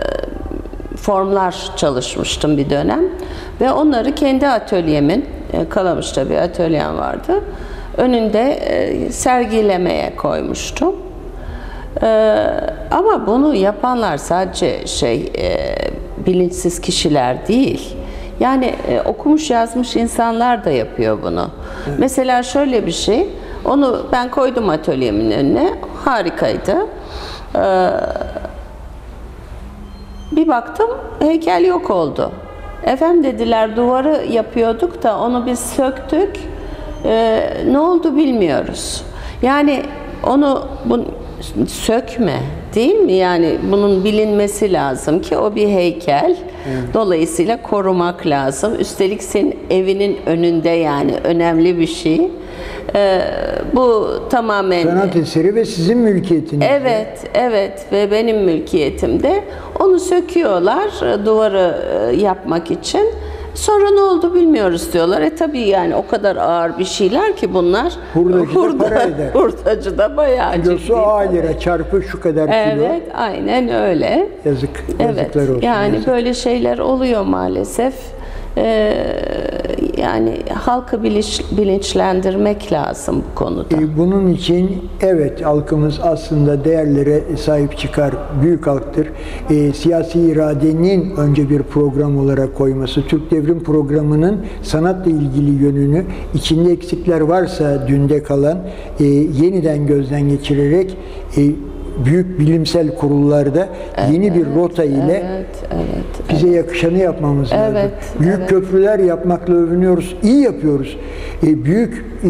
C: formlar çalışmıştım bir dönem ve onları kendi atölyemin, e, Kalamış'ta bir atölyem vardı, önünde e, sergilemeye koymuştum. E, ama bunu yapanlar sadece şey e, bilinçsiz kişiler değil. Yani e, okumuş yazmış insanlar da yapıyor bunu. Evet. Mesela şöyle bir şey, onu ben koydum atölyemin önüne, harikaydı. Ee, bir baktım heykel yok oldu. Efendim dediler, duvarı yapıyorduk da onu biz söktük, ee, ne oldu bilmiyoruz. Yani onu bu, sökme değil mi? Yani bunun bilinmesi lazım ki o bir heykel. Evet. Dolayısıyla korumak lazım. Üstelik senin evinin önünde, yani önemli bir şey. Ee, bu tamamen
B: sanat eseri ve sizin mülkiyetiniz.
C: Evet, evet ve benim mülkiyetimde. Onu söküyorlar duvarı yapmak için. Sonra ne oldu bilmiyoruz diyorlar. E tabii yani o kadar ağır bir şeyler ki bunlar.
B: Hurdacı
C: Hurda,
B: da para eder.
C: Hurdacı da bayağı ciddi.
B: Kilosu A lira çarpı şu kadar kilo.
C: Evet, aynen öyle.
B: Yazık, yazıklar
C: evet,
B: olsun.
C: Yani
B: yazık.
C: böyle şeyler oluyor maalesef. Ee, yani halkı bilinç, bilinçlendirmek lazım bu konuda.
B: E, bunun için evet, halkımız aslında değerlere sahip çıkar. Büyük halktır. E, siyasi iradenin önce bir program olarak koyması, Türk Devrim Programı'nın sanatla ilgili yönünü, içinde eksikler varsa dünde kalan e, yeniden gözden geçirerek e, büyük bilimsel kurullarda evet, yeni bir rota ile
C: evet, evet,
B: bize
C: evet.
B: yakışanı yapmamız
C: evet,
B: lazım. Büyük
C: evet.
B: köprüler yapmakla övünüyoruz. İyi yapıyoruz. E, büyük e,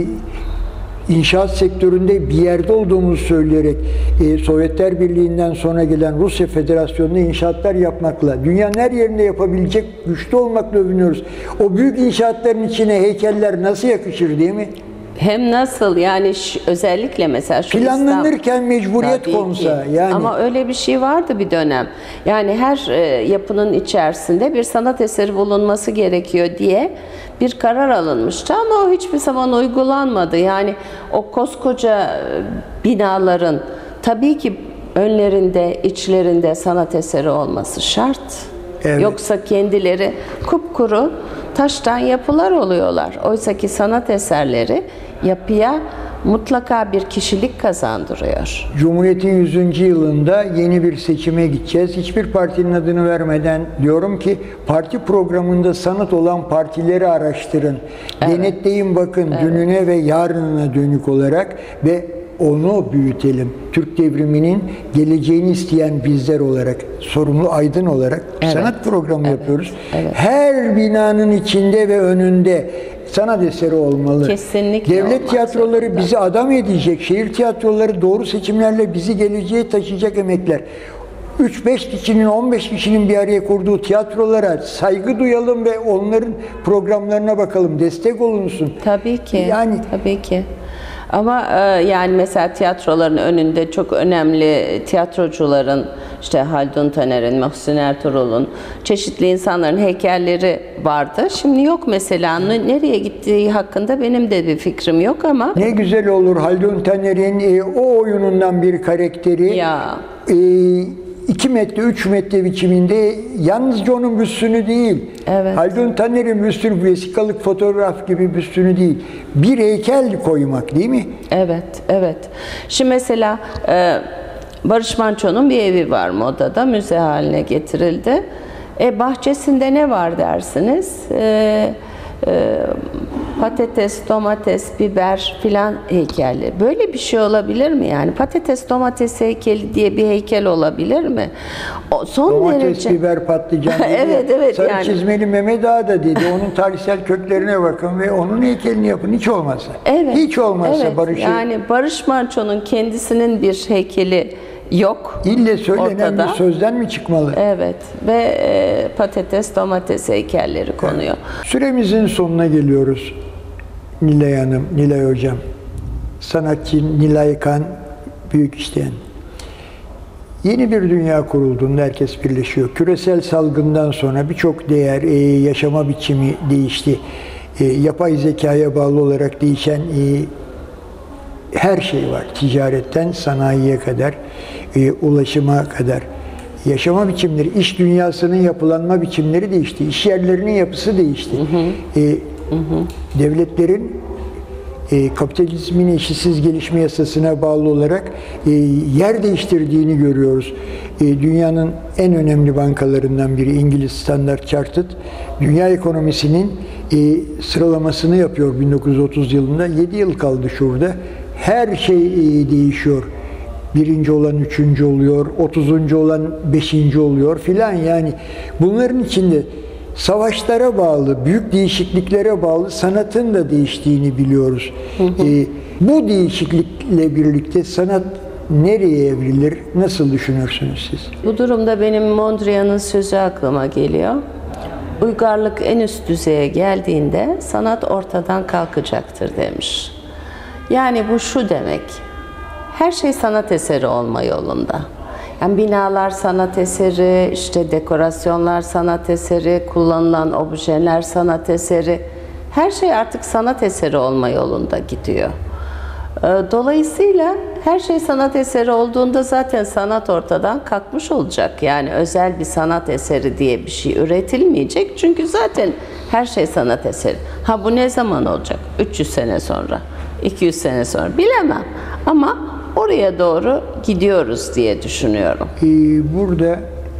B: inşaat sektöründe bir yerde olduğumuzu söyleyerek e, Sovyetler Birliği'nden sonra gelen Rusya Federasyonu'nda inşaatlar yapmakla, dünyanın her yerinde yapabilecek güçlü olmakla övünüyoruz. O büyük inşaatların içine heykeller nasıl yakışır, değil mi?
C: Hem nasıl yani, özellikle mesela şu
B: planlanırken
C: İslam,
B: mecburiyet konsa yani.
C: Ama öyle bir şey vardı bir dönem. Yani her e, yapının içerisinde bir sanat eseri bulunması gerekiyor diye bir karar alınmıştı ama o hiçbir zaman uygulanmadı. Yani o koskoca binaların tabii ki önlerinde, içlerinde sanat eseri olması şart. Evet. Yoksa kendileri kupkuru taştan yapılar oluyorlar. Oysa ki sanat eserleri yapıya mutlaka bir kişilik kazandırıyor.
B: Cumhuriyet'in yüzüncü yılında yeni bir seçime gideceğiz. Hiçbir partinin adını vermeden diyorum ki, parti programında sanat olan partileri araştırın. Evet. Denetleyin, bakın evet. dününe ve yarınına dönük olarak ve onu büyütelim. Türk devriminin geleceğini isteyen bizler olarak, sorumlu aydın olarak evet. sanat programı evet. yapıyoruz. Evet. Her binanın içinde ve önünde sanat eseri olmalı.
C: Kesinlikle.
B: Devlet tiyatroları zorunda. Bizi adam edecek. Şehir tiyatroları doğru seçimlerle bizi geleceğe taşıyacak emekler. üç beş kişinin, on beş kişinin bir araya kurduğu tiyatrolara saygı duyalım ve onların programlarına bakalım, destek olunsun.
C: Tabii ki.
B: Yani
C: tabii ki. Ama e, yani mesela tiyatroların önünde çok önemli tiyatrocuların, işte Haldun Taner'in, Muhsin Ertuğrul'un, çeşitli insanların heykelleri vardı. Şimdi yok mesela. N- Nereye gittiği hakkında benim de bir fikrim yok ama.
B: ne güzel olur Haldun Taner'in e, o oyunundan bir karakteri
C: Ya.
B: e, iki metre, üç metre biçiminde, yalnızca onun büstünü değil,
C: Evet.
B: Haldun Taner'in büstünü, vesikalık fotoğraf gibi büstünü değil, bir heykel koymak değil mi?
C: Evet, evet. Şimdi mesela e, Barış Manço'nun bir evi var modada, müze haline getirildi. E, bahçesinde ne var dersiniz? E, e, patates, domates, biber filan heykelli. Böyle bir şey olabilir mi yani? Patates, domates heykeli diye bir heykel olabilir mi? O son
B: Domates,
C: derece...
B: biber, patlıcan dedi.
C: Evet, evet,
B: Sarı
C: yani.
B: çizmeli Mehmet Ağa da dedi. Onun tarihsel köklerine bakın ve onun heykelini yapın. Hiç olmazsa.
C: Evet,
B: Hiç olmazsa
C: evet.
B: Barış'ı.
C: Yani Barış Manço'nun kendisinin bir heykeli yok.
B: İlle söylenen
C: ortada.
B: bir sözden mi çıkmalı?
C: Evet ve e, patates, domates heykelleri konuyor.
B: Süremizin sonuna geliyoruz. Nilay Hanım, Nilay Hocam. Sanatçı Nilay Kan Büyükişten. Yeni bir dünya kurulduğunda herkes birleşiyor. Küresel salgından sonra birçok değer, e, yaşama biçimi değişti. E, yapay zekaya bağlı olarak değişen e, her şey var. Ticaretten sanayiye kadar, e, ulaşıma kadar. Yaşama biçimleri, iş dünyasının yapılanma biçimleri değişti. İş yerlerinin yapısı değişti. Hı hı. E, hı hı. Devletlerin e, kapitalizmin eşitsiz gelişme yasasına bağlı olarak e, yer değiştirdiğini görüyoruz. E, dünyanın en önemli bankalarından biri İngiliz Standard Chartered, dünya ekonomisinin e, sıralamasını yapıyor bin dokuz yüz otuz yılında. yedi yıl kaldı şurada. Her şey e, değişiyor. Birinci olan üçüncü oluyor, otuzuncu olan beşinci oluyor filan. Yani bunların içinde savaşlara bağlı, büyük değişikliklere bağlı sanatın da değiştiğini biliyoruz. Hı hı. Ee, bu değişiklikle birlikte sanat nereye evrilir? Nasıl düşünürsünüz siz?
C: Bu durumda benim Mondrian'ın sözü aklıma geliyor. Uygarlık en üst düzeye geldiğinde sanat ortadan kalkacaktır demiş. Yani bu şu demek. Her şey sanat eseri olma yolunda. Yani binalar sanat eseri, işte dekorasyonlar sanat eseri, kullanılan objeler sanat eseri. Her şey artık sanat eseri olma yolunda gidiyor. Dolayısıyla her şey sanat eseri olduğunda zaten sanat ortadan kalkmış olacak. Yani özel bir sanat eseri diye bir şey üretilmeyecek. Çünkü zaten her şey sanat eseri. Ha bu ne zaman olacak? üç yüz sene sonra, iki yüz sene sonra bilemem. Ama oraya doğru gidiyoruz diye düşünüyorum.
B: Ee, burada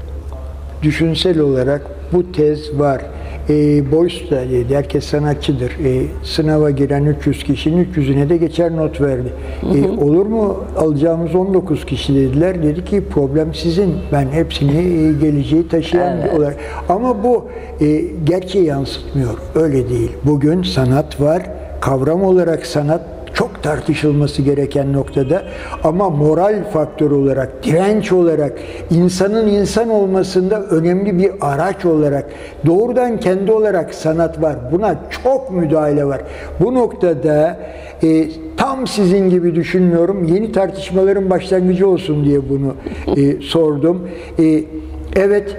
B: düşünsel olarak bu tez var. E, Boyce da dedi, herkes sanatçıdır. E, sınava giren üç yüz kişinin üç yüzüne de geçer not verdi. Hı hı. E, olur mu alacağımız on dokuz kişi dediler. Dedi ki problem sizin. Ben hepsini e, geleceği taşıyan
C: evet.
B: olarak. Ama bu e, gerçeği yansıtmıyor. Öyle değil. Bugün sanat var. Kavram olarak sanat çok tartışılması gereken noktada, ama moral faktör olarak, direnç olarak, insanın insan olmasında önemli bir araç olarak, doğrudan kendi olarak sanat var. Buna çok müdahale var. Bu noktada e, tam sizin gibi düşünmüyorum. Yeni tartışmaların başlangıcı olsun diye bunu e, sordum. E, evet,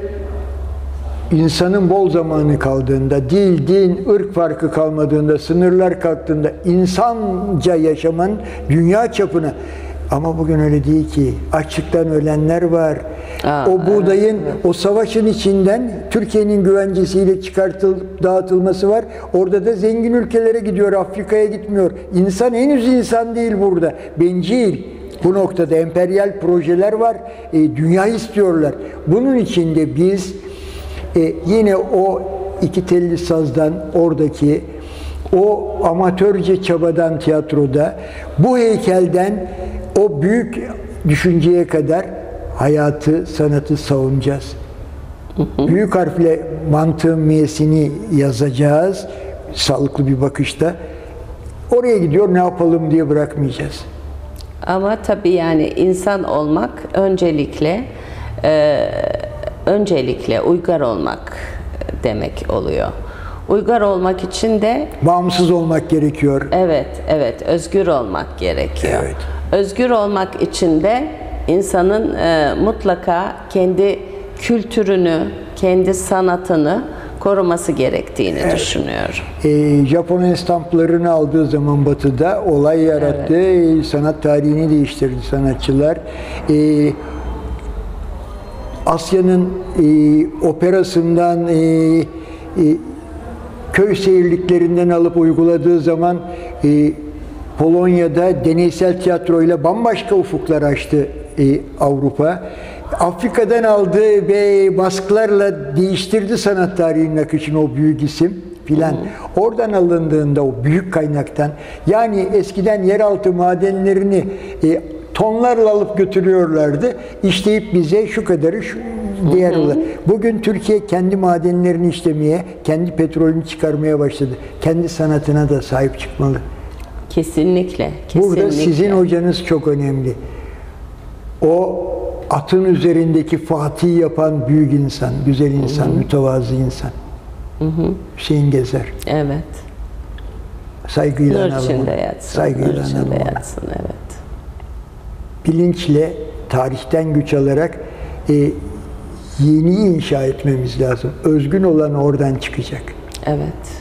B: İnsanın bol zamanı kaldığında, dil, din, ırk farkı kalmadığında, sınırlar kalktığında, insanca yaşamanın dünya çapına. Ama bugün öyle değil ki. Açlıktan ölenler var. Aa, o buğdayın, evet, evet. o savaşın içinden Türkiye'nin güvencesiyle çıkartılıp dağıtılması var. Orada da zengin ülkelere gidiyor, Afrika'ya gitmiyor. İnsan henüz insan değil burada. Bencil. Bu noktada emperyal projeler var. E, dünya istiyorlar. Bunun içinde biz E, yine o iki telli sazdan, oradaki o amatörce çabadan tiyatroda, bu heykelden o büyük düşünceye kadar hayatı, sanatı savunacağız. Hı hı. Büyük harfle mantığın miyesini yazacağız, sağlıklı bir bakışta. Oraya gidiyor, ne yapalım diye bırakmayacağız.
C: Ama tabii yani insan olmak öncelikle e, öncelikle uygar olmak demek oluyor. Uygar olmak için de
B: Bağımsız olmak gerekiyor.
C: evet, evet, özgür olmak gerekiyor.
B: Evet.
C: Özgür olmak için de insanın e, mutlaka kendi kültürünü, kendi sanatını koruması gerektiğini düşünüyorum.
B: E, Japon estamplarını aldığı zaman Batı'da olay yarattı. E, sanat tarihini değiştirdi sanatçılar. E, Asya'nın e, operasından, e, e, köy seyirliklerinden alıp uyguladığı zaman e, Polonya'da deneysel tiyatroyla bambaşka ufuklar açtı e, Avrupa. Afrika'dan aldığı ve baskılarla değiştirdi sanat tarihinin akışını o büyük isim filan. Oradan alındığında o büyük kaynaktan, yani eskiden yeraltı madenlerini e, tonlarla alıp götürüyorlardı. İşleyip bize şu kadarı şu diğer olarak. Bugün Türkiye kendi madenlerini işlemeye, kendi petrolünü çıkarmaya başladı. Kendi sanatına da sahip çıkmalı.
C: Kesinlikle, kesinlikle.
B: Burada sizin hocanız çok önemli. O atın üzerindeki Fatih yapan büyük insan, güzel insan, hı hı. mütevazı insan. Hı hı. Hüseyin Gezer.
C: Evet.
B: Saygıyla
C: Nur içinde yatsın.
B: Saygıyla
C: Nur içinde yatsın, evet.
B: Bilinçle, tarihten güç alarak e, yeniyi inşa etmemiz lazım. Özgün olan oradan çıkacak.
C: Evet.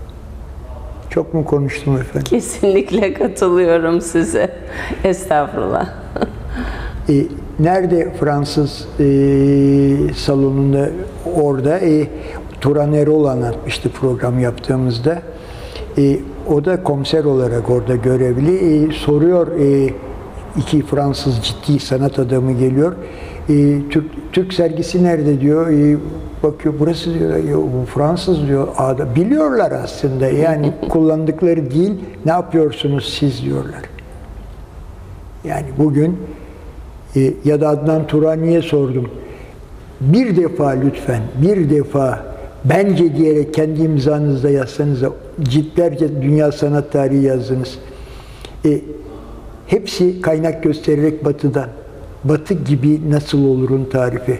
B: Çok mu konuştum efendim?
C: Kesinlikle katılıyorum size. Estağfurullah.
B: E, nerede Fransız e, salonunda orada e, Turan Erol anlatmıştı program yaptığımızda. E, o da komiser olarak orada görevli. E, soruyor e, iki Fransız ciddi sanat adamı geliyor. E, Türk, Türk sergisi nerede diyor. E, bakıyor burası diyor. E, bu Fransız diyor. Ada. Biliyorlar aslında. Yani kullandıkları değil. Ne yapıyorsunuz siz diyorlar. Yani bugün e, ya da Adnan Turani'ye sordum. Bir defa lütfen, bir defa bence diyerek kendi imzanızda yazsanıza, ciltlerce dünya sanat tarihi yazdınız. E, hepsi kaynak göstererek Batı'dan. Batı gibi nasıl olurun tarifi.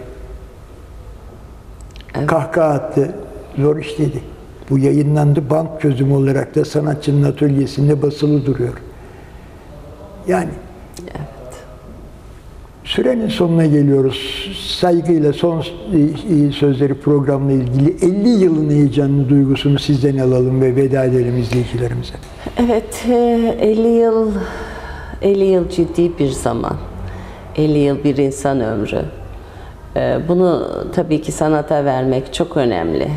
B: Evet. Kahkaha attı, zor iş dedi. Bu yayınlandı, bant çözümü olarak da sanatçının atölyesinde basılı duruyor. Yani
C: evet.
B: Sürenin sonuna geliyoruz. Saygıyla son sözleri programla ilgili elli yılın heyecanlı duygusunu sizden alalım ve veda edelim izleyicilerimize.
C: Evet, elli yıl elli yıl ciddi bir zaman. elli yıl bir insan ömrü. Bunu tabii ki sanata vermek çok önemli.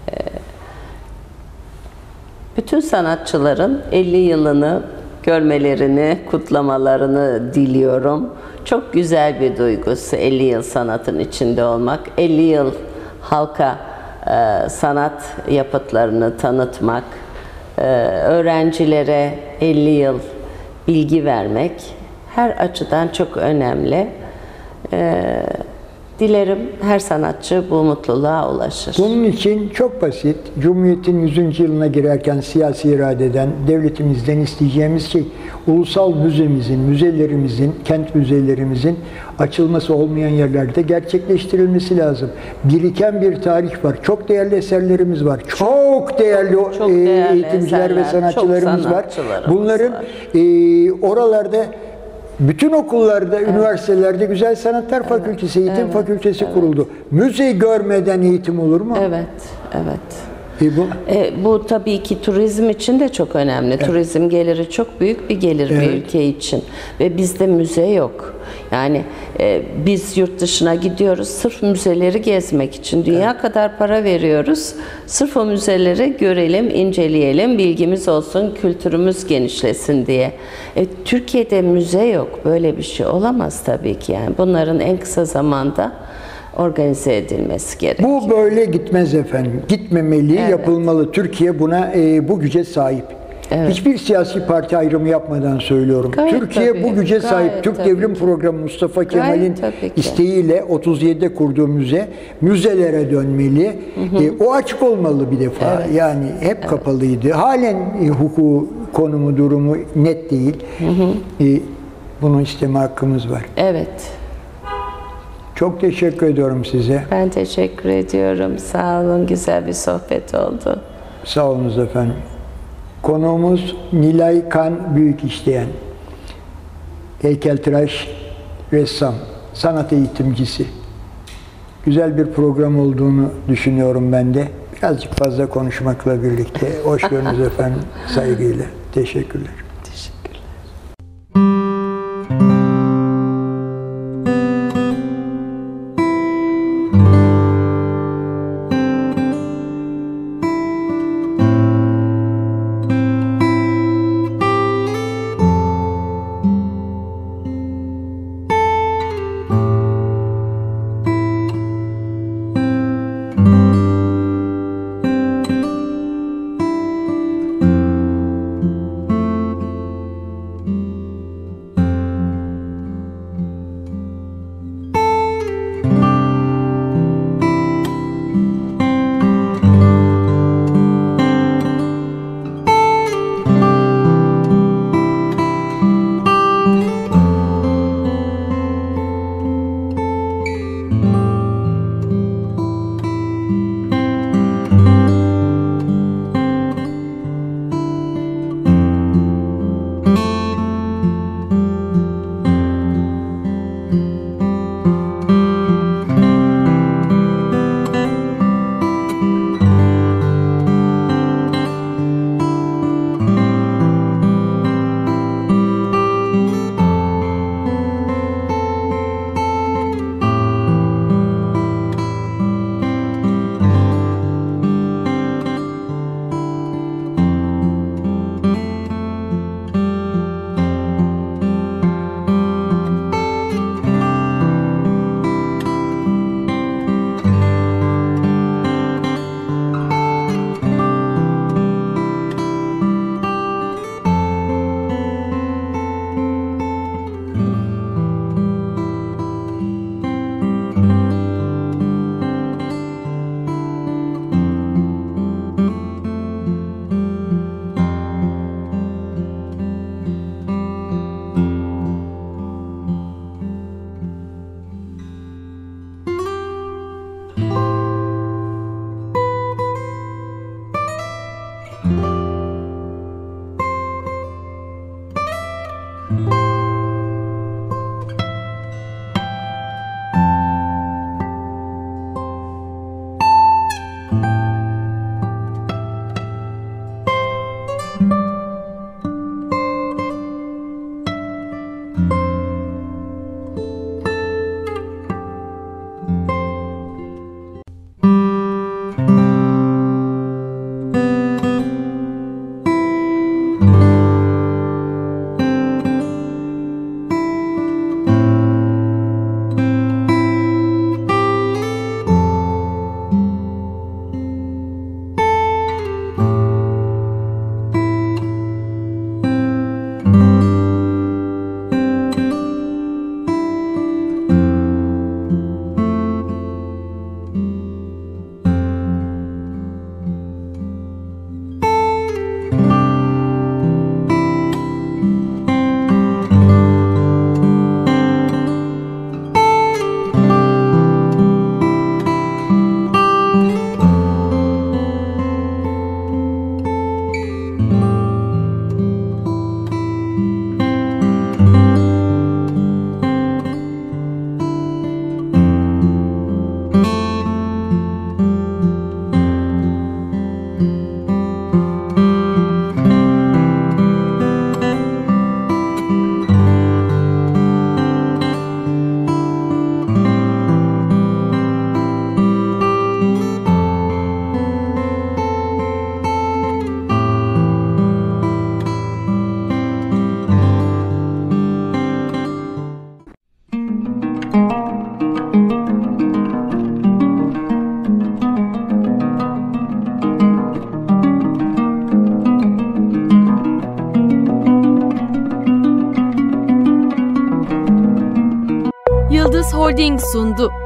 C: Bütün sanatçıların elli yılını görmelerini, kutlamalarını diliyorum. Çok güzel bir duygusu elli yıl sanatın içinde olmak. elli yıl halka e, sanat yapıtlarını tanıtmak, e, öğrencilere elli yıl bilgi vermek her açıdan çok önemli. E, dilerim her sanatçı bu mutluluğa ulaşır.
B: Bunun için çok basit, Cumhuriyet'in yüzüncü yılına girerken siyasi iradeden, devletimizden isteyeceğimiz şey, ulusal müzemizin, müzelerimizin, kent müzelerimizin açılması olmayan yerlerde gerçekleştirilmesi lazım. Biriken bir tarih var, çok değerli eserlerimiz var, çok değerli,
C: çok
B: e,
C: değerli
B: eğitimciler
C: eserler,
B: ve sanatçılarımız var. Bunların
C: var.
B: E, oralarda bütün okullarda, evet. üniversitelerde Güzel Sanatlar evet. Fakültesi, Eğitim evet. Fakültesi evet. kuruldu. Müze görmeden eğitim olur mu?
C: Evet, evet.
B: E bu?
C: E, bu tabii ki turizm için de çok önemli. Evet. Turizm geliri çok büyük bir gelir evet. bir ülke için. Ve bizde müze yok. Yani e, biz yurt dışına gidiyoruz sırf müzeleri gezmek için. Dünya evet. kadar para veriyoruz. Sırf o müzeleri görelim, inceleyelim, bilgimiz olsun, kültürümüz genişlesin diye. E, Türkiye'de müze yok. Böyle bir şey olamaz tabii ki. Yani bunların en kısa zamanda organize edilmesi gerekiyor.
B: Bu böyle gitmez efendim. Gitmemeli, evet. yapılmalı. Türkiye buna e, bu güce sahip. Evet. Hiçbir siyasi parti ayrımı yapmadan söylüyorum. Gayet Türkiye tabii. bu güce sahip. Gayet Türk Devrim ki. Programı Mustafa Kemal'in isteğiyle otuz yedide kurduğu müze, müzelere dönmeli. Hı hı. E, o açık olmalı bir defa. Evet. Yani hep evet. kapalıydı. Halen e, hukuku, konumu, durumu net değil. Hı hı. E, bunu isteme hakkımız var.
C: Evet.
B: Çok teşekkür ediyorum size.
C: Ben teşekkür ediyorum. Sağ olun. Güzel bir sohbet oldu.
B: Sağ olunuz efendim. Konuğumuz Nilay Kan Büyükişleyen. Heykeltıraş, ressam, sanat eğitimcisi. Güzel bir program olduğunu düşünüyorum ben de. Birazcık fazla konuşmakla birlikte. Hoş gördünüz efendim. Saygıyla. Teşekkürler.
C: Teşekkürler.
A: Yıldız Holding sundu.